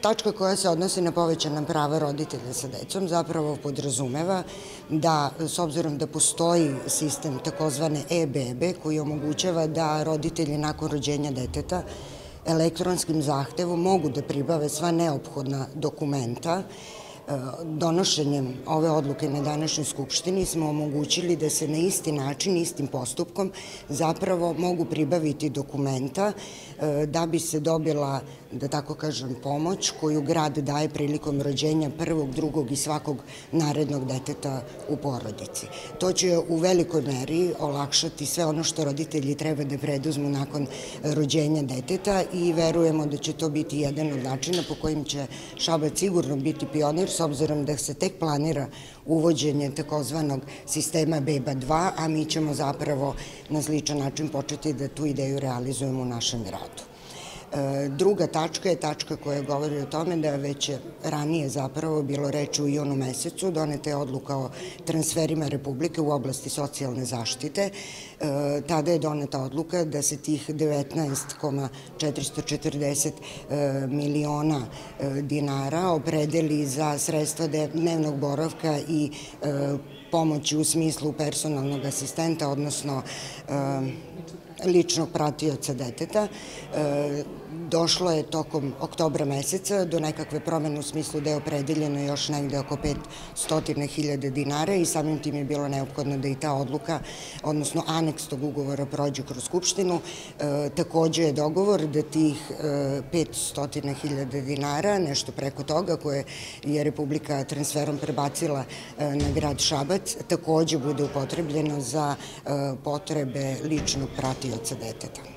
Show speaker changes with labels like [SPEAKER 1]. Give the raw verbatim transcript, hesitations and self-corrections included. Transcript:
[SPEAKER 1] tačka koja se odnosi na povećana prava roditelja sa decom zapravo podrazumeva da, s obzirom da postoji sistem takozvane e-bebe koji omogućava da roditelji nakon rođenja deteta elektronskim zahtevom mogu da pribave sva neophodna dokumenta, donošenjem ove odluke na današnjoj Skupštini smo omogućili da se na isti način, istim postupkom zapravo mogu pribaviti dokumenta da bi se dobila, da tako kažem, pomoć koju grad daje prilikom rođenja prvog, drugog i svakog narednog deteta u porodici. To će u velikoj meri olakšati sve ono što roditelji treba da preduzmu nakon rođenja deteta i verujemo da će to biti jedan od načina po kojim će Šabac sigurno biti pionir, s obzirom da se tek planira uvođenje takozvanog sistema beba dva, a mi ćemo zapravo na sličan način početi da tu ideju realizujemo u našem gradu. Druga tačka je tačka koja govori o tome da već ranije zapravo bilo reči u junu mesecu, doneta je odluka o transferima Republike u oblasti socijalne zaštite. Tada je doneta odluka da se tih devetnaest zarez četiristo četrdeset miliona dinara opredeli za sredstva dnevnog boravka i pomoći u smislu personalnog asistenta, odnosno ličnog pratioca deteta. Došlo je tokom oktobra meseca do nekakve promene u smislu da je opredeljeno još negde oko petsto hiljada dinara i samim tim je bilo neophodno da i ta odluka, odnosno aneks tog ugovora prođe kroz Skupštinu. Takođe je dogovor da tih petsto hiljada dinara, nešto preko toga koje je Republika transferom prebacila na grad Šabac, takođe bude upotrebljeno za potrebe ličnog pratioca deteta.